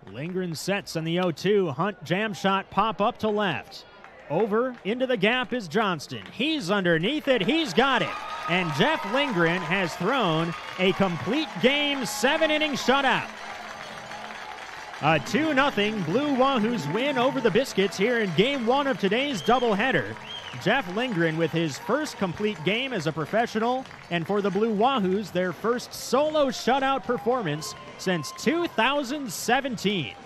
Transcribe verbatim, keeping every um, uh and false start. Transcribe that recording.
Lindgren sets on the oh two. Hunt jam shot, pop up to left. Over into the gap is Johnston. He's underneath it. He's got it. And Jeff Lindgren has thrown a complete game seven-inning shutout. A two nothing Blue Wahoos win over the Biscuits here in game one of today's doubleheader. Jeff Lindgren with his first complete game as a professional, and for the Blue Wahoos, their first solo shutout performance since two thousand seventeen.